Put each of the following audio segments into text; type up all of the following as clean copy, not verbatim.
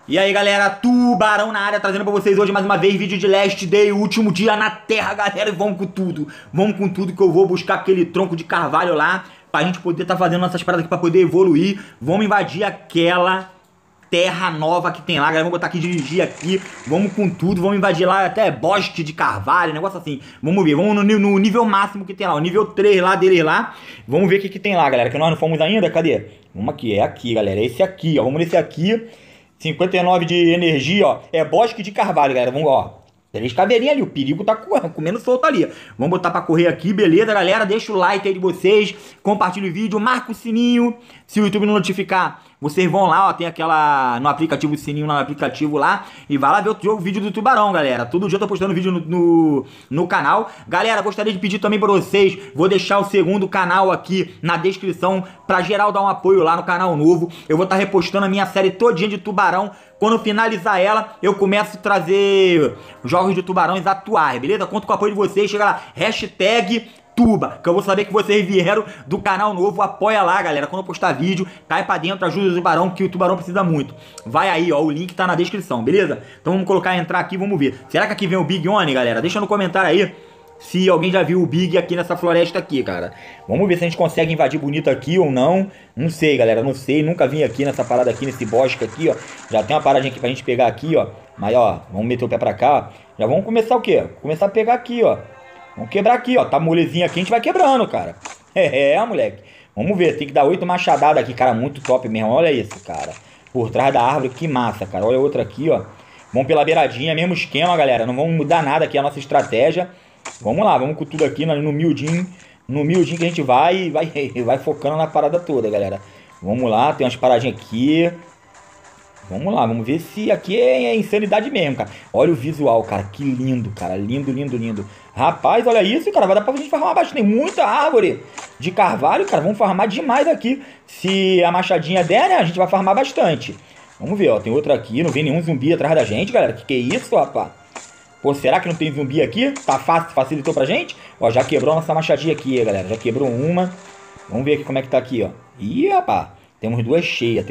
E aí galera, Tubarão na área, trazendo pra vocês hoje mais uma vez vídeo de Last Day, último dia na Terra, galera, e vamos com tudo que eu vou buscar aquele tronco de carvalho lá, pra gente poder tá fazendo nossas paradas aqui, pra poder evoluir. Vamos invadir aquela terra nova que tem lá, galera, vamos botar aqui, dirigir aqui, vamos com tudo, vamos invadir lá até bosque de carvalho, negócio assim. Vamos ver, vamos no nível máximo que tem lá, o nível 3 lá deles lá, vamos ver o que tem lá, galera, que nós não fomos ainda, cadê? Vamos aqui, é aqui, galera, é esse aqui, ó, vamos nesse aqui. 59 de energia, ó. É bosque de carvalho, galera. Vamos, ó. 3 caveirinhas ali. O perigo tá comendo solto ali. Vamos botar pra correr aqui, beleza, galera? Deixa o like aí de vocês. Compartilha o vídeo. Marca o sininho. Se o YouTube não notificar, vocês vão lá, ó. Tem aquela... no aplicativo, o sininho no aplicativo lá. E vai lá ver o vídeo do Tubarão, galera. Todo dia eu tô postando vídeo no canal. Galera, gostaria de pedir também pra vocês. Vou deixar o segundo canal aqui na descrição. Pra geral dar um apoio lá no canal novo. Eu vou estar repostando a minha série todinha de Tubarão. Quando finalizar ela, eu começo a trazer jogos de tubarões atuais, beleza? Conto com o apoio de vocês, chega lá, hashtag Tuba, que eu vou saber que vocês vieram do canal novo, apoia lá, galera. Quando eu postar vídeo, cai pra dentro, ajuda o tubarão, que o tubarão precisa muito. Vai aí, ó, o link tá na descrição, beleza? Então vamos colocar, entrar aqui, vamos ver. Será que aqui vem o Big One, galera? Deixa no comentário aí se alguém já viu o Big aqui nessa floresta aqui, cara. Vamos ver se a gente consegue invadir bonito aqui ou não. Não sei, galera, não sei. Nunca vim aqui nessa parada aqui, nesse bosque aqui, ó. Já tem uma paradinha aqui pra gente pegar aqui, ó. Mas, ó, vamos meter o pé pra cá, ó. Já vamos começar o quê? Começar a pegar aqui, ó. Vamos quebrar aqui, ó. Tá molezinha aqui, a gente vai quebrando, cara. Moleque. Vamos ver, tem que dar 8 machadadas aqui, cara. Muito top mesmo. Olha isso, cara. Por trás da árvore, que massa, cara. Olha outra aqui, ó. Vamos pela beiradinha, mesmo esquema, galera. Não vamos mudar nada aqui a nossa estratégia. Vamos lá, vamos com tudo aqui no miudinho. No miudinho que a gente vai focando na parada toda, galera. Vamos lá, tem umas paradinhas aqui. Vamos lá, vamos ver se aqui é insanidade mesmo, cara. Olha o visual, cara, que lindo, cara. Lindo, lindo, lindo. Rapaz, olha isso, cara, vai dar pra gente farmar bastante. Tem muita árvore de carvalho, cara. Vamos farmar demais aqui. Se a machadinha der, né, a gente vai farmar bastante. Vamos ver, ó, tem outra aqui. Não vem nenhum zumbi atrás da gente, galera. Que é isso, rapaz? Pô, será que não tem zumbi aqui? Tá fácil, facilitou pra gente? Ó, já quebrou a nossa machadinha aqui, galera. Já quebrou uma. Vamos ver aqui como é que tá aqui, ó. Ih, rapaz. Temos duas cheias,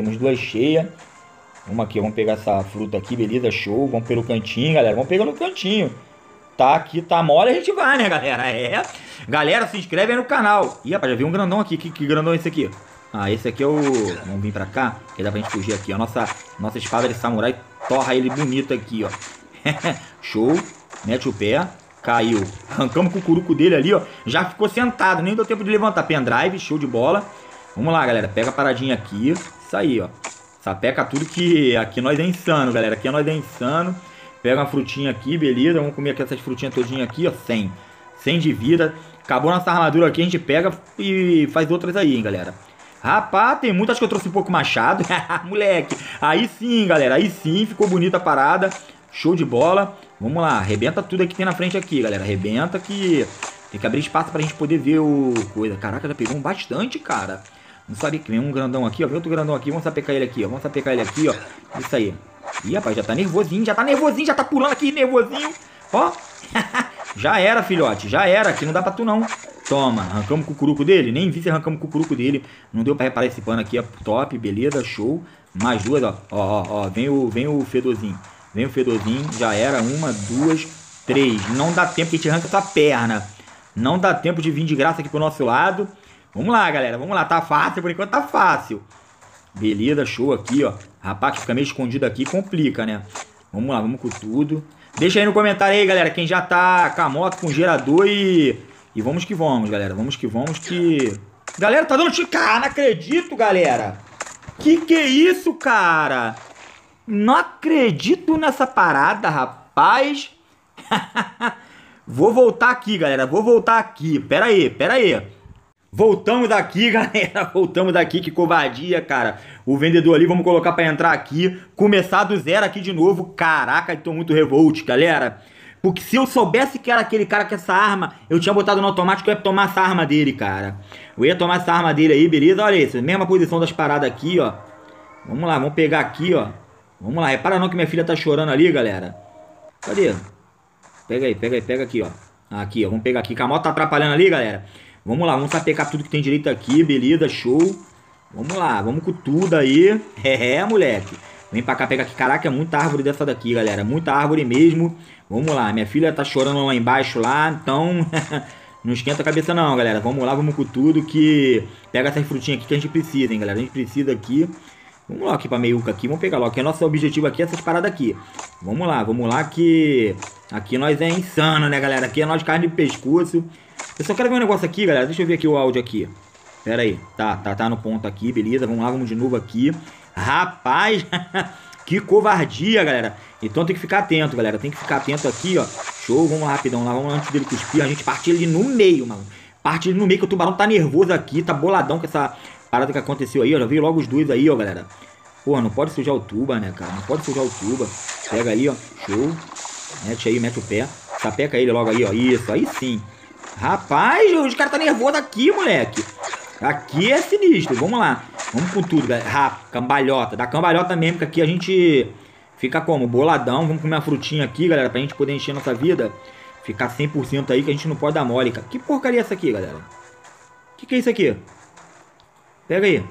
Vamos aqui, vamos pegar essa fruta aqui, beleza, show. Vamos pelo cantinho, galera. Vamos pegar no cantinho. Tá aqui, tá mole, a gente vai, né, galera? É. Galera, se inscreve aí no canal. Ih, rapaz, já vi um grandão aqui. Que grandão é esse aqui? Ah, esse aqui é o... Vamos vir pra cá, que dá pra gente fugir aqui, ó. Nossa espada de samurai torra ele bonito aqui, ó. Show, mete o pé, caiu. Arrancamos o cucuruco dele ali, ó. Já ficou sentado, nem deu tempo de levantar. Pendrive, show de bola. Vamos lá, galera, pega a paradinha aqui. Isso aí, ó. Sapeca tudo que aqui nós é insano, galera. Aqui nós é insano. Pega uma frutinha aqui, beleza. Vamos comer aqui essas frutinhas todinhas aqui, ó. 100 de vida. Acabou nossa armadura aqui, a gente pega e faz outras aí, hein, galera. Rapaz, tem muitas que eu trouxe um pouco machado. Moleque, aí sim, galera. Aí sim, ficou bonita a parada. Show de bola. Vamos lá, arrebenta tudo que tem na frente aqui, galera. Arrebenta que tem que abrir espaço pra gente poder ver o coisa. Caraca, já pegou bastante, cara. Não sabia que vem um grandão aqui, ó. Vem outro grandão aqui. Vamos sapecar ele aqui, ó. Vamos sapecar ele aqui, ó. Isso aí. Ih, rapaz, já tá nervosinho, já tá pulando aqui, nervosinho. Ó. Já era, filhote. Já era. Aqui não dá pra tu, não. Toma, arrancamos o cucuruco dele. Nem vi se arrancamos o cucuruco dele. Não deu pra reparar esse pano aqui, ó. Top, beleza, show. Mais duas, ó. Ó. Vem o fedorzinho. Vem o fedorzinho, já era. 1, 2, 3. Não dá tempo que a gente arranca essa perna. Não dá tempo de vir de graça aqui pro nosso lado. Vamos lá, galera. Vamos lá. Tá fácil, por enquanto tá fácil. Beleza, show aqui, ó. Rapaz, que fica meio escondido aqui complica, né? Vamos lá, vamos com tudo. Deixa aí no comentário aí, galera, quem já tá com a moto, com o gerador e vamos que vamos, galera. Vamos que vamos que... Galera, tá dando chicar. Não acredito, galera. Que é isso, cara? Não acredito nessa parada, rapaz. Vou voltar aqui, galera. Vou voltar aqui. Pera aí. Voltamos daqui, galera. Voltamos daqui. Que covardia, cara. O vendedor ali, vamos colocar pra entrar aqui. Começar do zero aqui de novo. Caraca, eu tô muito revolt, galera. Porque se eu soubesse que era aquele cara com essa arma, eu tinha botado no automático, eu ia tomar essa arma dele, cara. Eu ia tomar essa arma dele aí, beleza? Olha isso. Mesma posição das paradas aqui, ó. Vamos lá, vamos pegar aqui, ó. Vamos lá, repara não que minha filha tá chorando ali, galera. Cadê? Pega aqui, ó. Aqui, ó, vamos pegar aqui, que a moto tá atrapalhando ali, galera. Vamos lá, vamos sapecar tudo que tem direito aqui, beleza, show. Vamos lá, vamos com tudo aí. Moleque. Vem pra cá, pega aqui. Caraca, é muita árvore dessa daqui, galera. Muita árvore mesmo. Vamos lá. Minha filha tá chorando lá embaixo lá, então... Não esquenta a cabeça não, galera. Vamos lá, vamos com tudo que... Pega essas frutinhas aqui que a gente precisa, hein, galera. A gente precisa aqui. Vamos lá aqui pra meiuca aqui. Vamos pegar logo. Que nosso objetivo aqui é essas paradas aqui. Vamos lá que... Aqui nós é insano, né, galera? Aqui é nós carne de pescoço. Eu só quero ver um negócio aqui, galera. Deixa eu ver aqui o áudio aqui. Pera aí. Tá no ponto aqui, beleza. Vamos lá, vamos de novo aqui. Rapaz, que covardia, galera. Então tem que ficar atento, galera. Tem que ficar atento aqui, ó. Show, vamos lá rapidão lá. Vamos antes dele cuspir. A gente parte ele no meio, mano. Parte ele no meio que o tubarão tá nervoso aqui. Tá boladão com essa parada que aconteceu aí, ó. Já veio logo os dois aí, ó, galera. Porra, não pode sujar o tuba, né, cara? Não pode sujar o tuba. Pega ali, ó. Show. Mete aí, mete o pé. Sapeca ele logo aí, ó. Isso, aí sim. Rapaz, os caras tá nervoso aqui, moleque. Aqui é sinistro. Vamos lá. Vamos com tudo, galera. Cambalhota. Dá cambalhota mesmo, que aqui a gente fica como? Boladão. Vamos comer uma frutinha aqui, galera, pra gente poder encher nossa vida. Ficar 100% aí, que a gente não pode dar mole, cara. Que porcaria é essa aqui, galera? Que é isso aqui? Pega aí.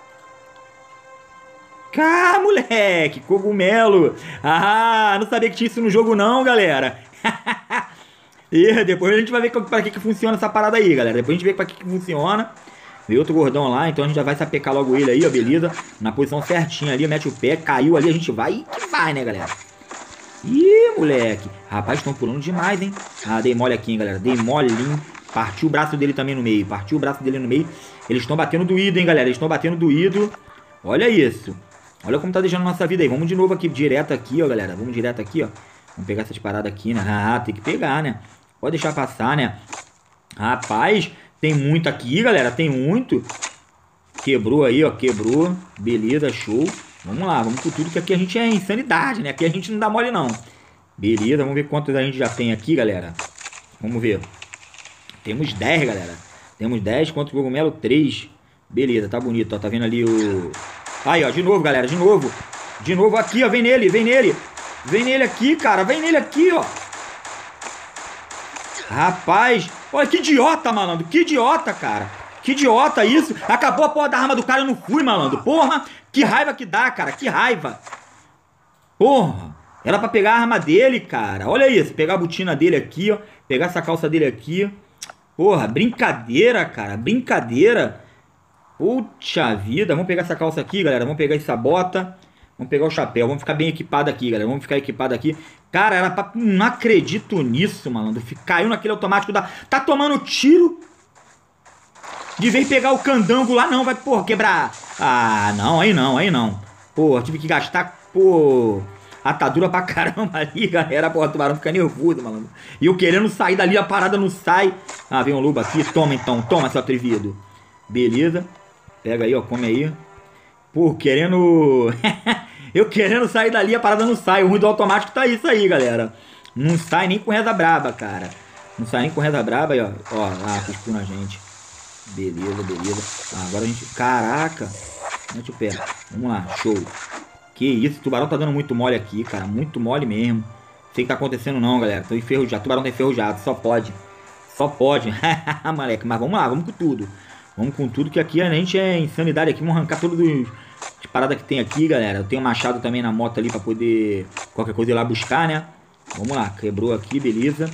Cá, moleque. Cogumelo. Ah, não sabia que tinha isso no jogo não, galera. E depois a gente vai ver pra que funciona essa parada aí, galera. Depois a gente vê pra que funciona. Veio outro gordão lá, então a gente já vai sapecar logo ele aí, ó, beleza? Na posição certinha ali, mete o pé, caiu ali, a gente vai e que vai, né, galera? Ih, moleque. Rapaz, estão pulando demais, hein? Ah, dei mole aqui, hein, galera. Dei molinho. Partiu o braço dele também no meio. Partiu o braço dele no meio. Eles estão batendo doído, hein, galera? Eles estão batendo doído. Olha isso. Olha como tá deixando a nossa vida aí. Vamos de novo aqui, direto aqui, ó, galera. Vamos direto aqui, ó. Vamos pegar essas paradas aqui, né? Ah, tem que pegar, né? Pode deixar passar, né? Rapaz... Tem muito aqui, galera. Tem muito. Quebrou aí, ó. Quebrou. Beleza, show. Vamos lá. Vamos com tudo que aqui a gente é insanidade, né? Aqui a gente não dá mole, não. Beleza. Vamos ver quantos a gente já tem aqui, galera. Vamos ver. Temos 10, galera. Temos 10. Quantos cogumelo? 3. Beleza. Tá bonito, ó. Tá vendo ali o... Aí, ó. De novo, galera. De novo. De novo aqui, ó. Vem nele. Vem nele. Vem nele aqui, cara. Vem nele aqui, ó. Rapaz, olha que idiota, malandro. Que idiota, cara. Que idiota isso. Acabou a porra da arma do cara e eu não fui, malandro. Porra, que raiva que dá, cara. Que raiva. Porra, era pra pegar a arma dele, cara. Olha isso, pegar a botina dele aqui, ó. Pegar essa calça dele aqui. Porra, brincadeira, cara. Brincadeira. Puxa vida. Vamos pegar essa calça aqui, galera. Vamos pegar essa bota. Vamos pegar o chapéu, vamos ficar bem equipado aqui, galera. Vamos ficar equipado aqui. Cara, era pra... Não acredito nisso, malandro. Caiu naquele automático da... Tá tomando tiro. De vez pegar o candango lá, não. Vai, porra, quebrar. Ah, não, aí não, aí não. Porra, tive que gastar, pô... Atadura pra caramba ali, galera. Porra, o tubarão fica nervoso, malandro. E eu querendo sair dali, a parada não sai. Ah, vem um lobo aqui. Toma, então. Toma, seu atrevido. Beleza. Pega aí, ó. Come aí. Pô, querendo... Eu querendo sair dali, a parada não sai. O ruim do automático tá isso aí, galera. Não sai nem com reza braba, cara. Não sai nem com reza braba aí, ó. Ó, lá, cuspiu na gente. Beleza, beleza. Ah, agora a gente... Caraca. Mete o pé. Vamos lá, show. Que isso, o tubarão tá dando muito mole aqui, cara. Muito mole mesmo. Não sei o que tá acontecendo não, galera. Tô enferrujado. O tubarão tá enferrujado. Só pode. Só pode. Moleque, mas vamos lá, vamos com tudo. Vamos com tudo, que aqui a gente é insanidade aqui. Vamos arrancar todos as paradas que tem aqui, galera. Eu tenho um machado também na moto ali pra poder qualquer coisa ir lá buscar, né? Vamos lá, quebrou aqui, beleza.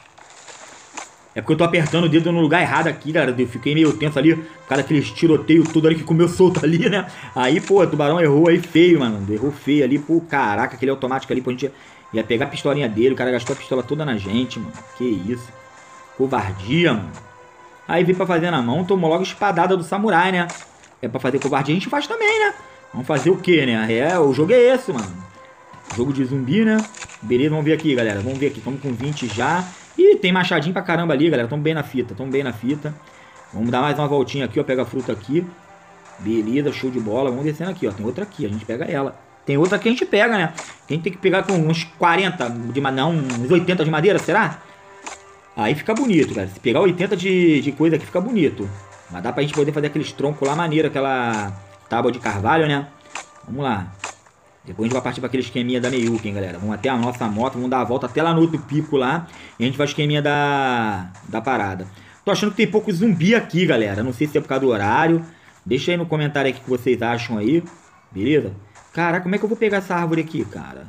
É porque eu tô apertando o dedo no lugar errado aqui, galera. Eu fiquei meio tenso ali, por causa daqueles tiroteio tudo ali que comeu solto ali, né? Aí, pô, o tubarão errou aí feio, mano. Errou feio ali, pô, caraca, aquele automático ali, pô, a gente ia pegar a pistolinha dele. O cara gastou a pistola toda na gente, mano. Que isso. Covardia, mano. Aí vem pra fazer na mão, tomou logo espadada do samurai, né? É pra fazer covardia, a gente faz também, né? Vamos fazer o que, né? É, o jogo é esse, mano. Jogo de zumbi, né? Beleza, vamos ver aqui, galera. Vamos ver aqui, estamos com 20 já. Ih, tem machadinho pra caramba ali, galera. Tamo bem na fita, tamo bem na fita. Vamos dar mais uma voltinha aqui, ó. Pega a fruta aqui. Beleza, show de bola. Vamos descendo aqui, ó. Tem outra aqui, a gente pega ela. Tem outra que a gente pega, né? A gente tem que pegar com uns 40 de madeira, não, uns 80 de madeira, será? Aí fica bonito, cara. Se pegar 80 de coisa aqui, fica bonito. Mas dá pra gente poder fazer aqueles troncos lá maneiro, aquela tábua de carvalho, né? Vamos lá. Depois a gente vai partir para aquele esqueminha da meiuca, hein, galera. Vamos até a nossa moto, vamos dar a volta até lá no outro pico lá. E a gente vai esqueminha da parada. Tô achando que tem pouco zumbi aqui, galera. Não sei se é por causa do horário. Deixa aí no comentário aí o que vocês acham aí. Beleza? Caraca, como é que eu vou pegar essa árvore aqui, cara?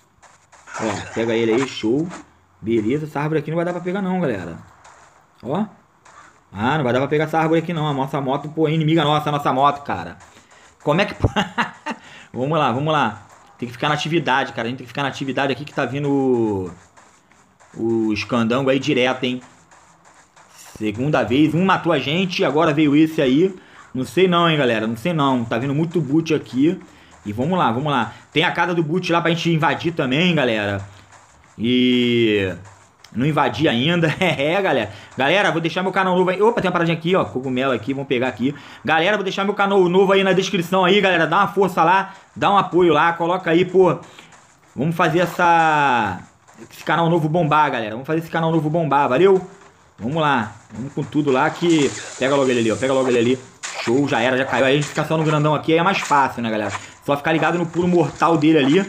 Ó, pega ele aí, show. Beleza, essa árvore aqui não vai dar pra pegar não, galera. Ó. Ah, não vai dar pra pegar essa árvore aqui não. A nossa moto, pô, inimiga nossa, a nossa moto, cara. Como é que... Vamos lá, vamos lá. Tem que ficar na atividade, cara. A gente tem que ficar na atividade aqui que tá vindo o escandango aí direto, hein. Segunda vez, um matou a gente, agora veio esse aí. Não sei não, hein, galera. Não sei não. Tá vindo muito boot aqui. E vamos lá, vamos lá. Tem a casa do boot lá pra gente invadir também, galera. E... não invadi ainda. Galera. Galera, vou deixar meu canal novo aí. Opa, tem uma paradinha aqui, ó. Cogumelo aqui, vamos pegar aqui. Galera, vou deixar meu canal novo aí na descrição aí, galera. Dá uma força lá, dá um apoio lá. Coloca aí, pô. Vamos fazer esse canal novo bombar, galera. Vamos fazer esse canal novo bombar, valeu? Vamos lá. Vamos com tudo lá que... Pega logo ele ali, ó. Pega logo ele ali. Show, já era, já caiu. Aí a gente fica só no grandão aqui, aí é mais fácil, né, galera? Só ficar ligado no pulo mortal dele ali.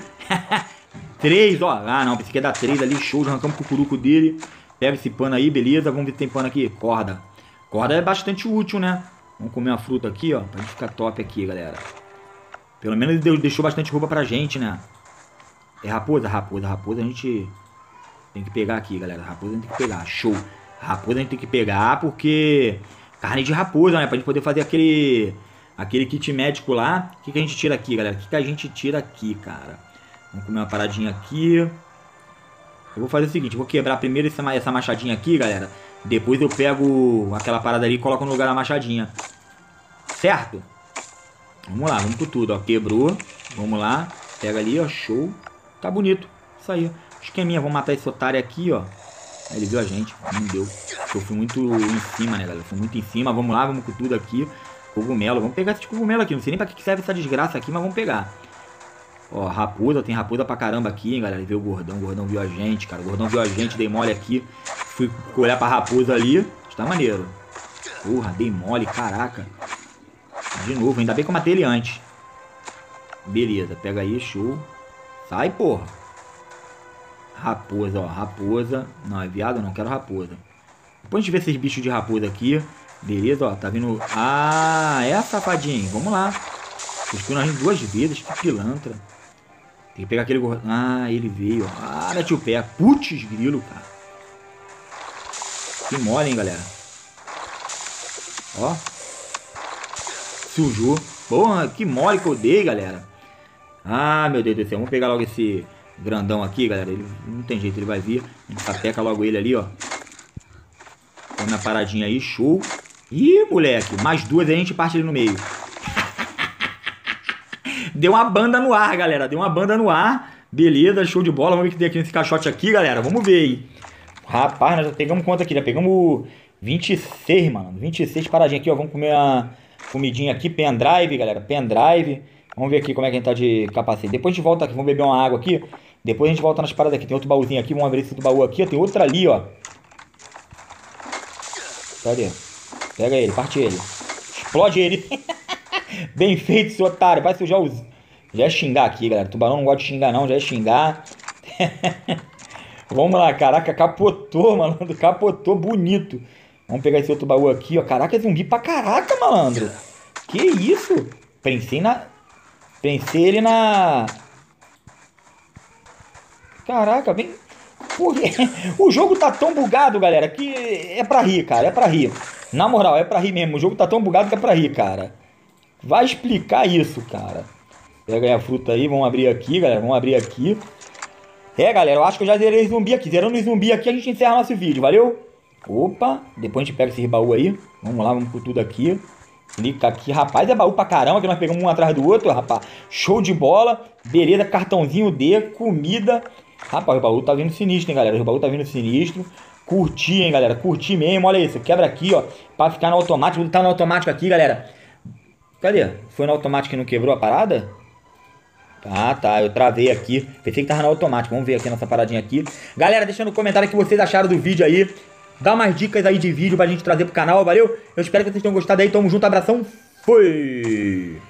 3, ó. Ah, não, pensei que ia dar 3 ali. Show, já arrancamos o cucuruco dele. Pega esse pano aí, beleza. Vamos ver se tem pano aqui. Corda. Corda é bastante útil, né? Vamos comer uma fruta aqui, ó. Pra gente ficar top aqui, galera. Pelo menos ele deixou bastante roupa pra gente, né? É raposa? Raposa. Raposa a gente tem que pegar aqui, galera. Raposa a gente tem que pegar. Show. Raposa a gente tem que pegar porque... carne de raposa, né? Pra gente poder fazer aquele kit médico lá. O que a gente tira aqui, galera? O que a gente tira aqui, cara? Vamos comer uma paradinha aqui. Eu vou fazer o seguinte. Eu vou quebrar primeiro essa machadinha aqui, galera. Depois eu pego aquela parada ali e coloco no lugar da machadinha. Certo? Vamos lá, vamos com tudo, ó. Quebrou. Vamos lá. Pega ali, ó. Show. Tá bonito. Isso aí, ó. Esqueminha. Vamos matar esse otário aqui, ó. Aí ele viu a gente. Não deu. Eu fui muito em cima, né, galera? Fui muito em cima. Vamos lá, vamos com tudo aqui. Cogumelo. Vamos pegar esse cogumelo aqui. Não sei nem pra que serve essa desgraça aqui, mas vamos pegar. Ó, raposa. Tem raposa pra caramba aqui, hein, galera. Ele viu o gordão. O gordão viu a gente, cara. O gordão viu a gente. Dei mole aqui. Fui olhar pra raposa ali. Está maneiro. Porra, dei mole. Caraca. De novo. Ainda bem que eu matei ele antes. Beleza. Pega aí. Show. Sai, porra. Raposa, ó. Raposa. Não, é viado? Não quero raposa. Depois a gente vê esses bichos de raposa aqui. Beleza, ó. Tá vindo... Ah, é, safadinho. Vamos lá. Cuspiu na gente 2 vezes. Que pilantra. Tem que pegar aquele gordão. Ah, ele veio, ó. Ah, mete o pé. Putz, grilo, cara. Que mole, hein, galera. Ó. Sujou. Porra, que mole que eu dei, galera. Ah, meu Deus do céu. Vamos pegar logo esse grandão aqui, galera. Ele não tem jeito, ele vai vir. A gente sapeca logo ele ali, ó. Põe na paradinha aí, show. Ih, moleque. Mais 2 aí a gente parte ali no meio. Deu uma banda no ar, galera. Deu uma banda no ar. Beleza, show de bola. Vamos ver o que tem aqui nesse caixote aqui, galera. Vamos ver aí. Rapaz, nós já pegamos quanto aqui? Já pegamos 26, mano. 26 paradinhas aqui, ó. Vamos comer uma comidinha aqui. Pendrive, galera. Pendrive. Vamos ver aqui como é que a gente tá de capacete. Depois a gente volta aqui. Vamos beber uma água aqui. Depois a gente volta nas paradas aqui. Tem outro baúzinho aqui. Vamos abrir esse outro baú aqui. Tem outro ali, ó. Cadê? Pega ele. Parte ele. Explode ele. Bem feito, seu otário. Vai sujar os... Já é xingar aqui, galera. Tubarão não gosta de xingar, não. Já é xingar. Vamos lá, caraca. Capotou, malandro. Capotou bonito. Vamos pegar esse outro baú aqui, ó. Caraca, é zumbi pra caraca, malandro. Que isso? Pensei ele na... Caraca, vem... Porra, o jogo tá tão bugado, galera, que é pra rir, cara. É pra rir. Na moral, é pra rir mesmo. O jogo tá tão bugado que é pra rir, cara. Vai explicar isso, cara. Pega aí a fruta aí. Vamos abrir aqui, galera. Vamos abrir aqui. É, galera, eu acho que eu já zerei zumbi aqui. Zerando o zumbi aqui, a gente encerra nosso vídeo. Valeu? Opa. Depois a gente pega esse baú aí. Vamos lá, vamos por tudo aqui. Clica aqui. Rapaz, é baú pra caramba, que nós pegamos um atrás do outro, rapaz. Show de bola. Beleza, cartãozinho D, comida. Rapaz, o baú tá vindo sinistro, hein, galera. O baú tá vindo sinistro. Curti, hein, galera. Curti mesmo. Olha isso. Quebra aqui, ó. Pra ficar no automático. Vou botar no automático aqui, galera. Cadê? Foi no automático que não quebrou a parada? Ah, tá. Eu travei aqui. Pensei que tava no automático. Vamos ver aqui nossa paradinha aqui. Galera, deixa no comentário o que vocês acharam do vídeo aí. Dá umas dicas aí de vídeo pra gente trazer pro canal. Valeu? Eu espero que vocês tenham gostado aí. Tamo junto. Abração. Fui!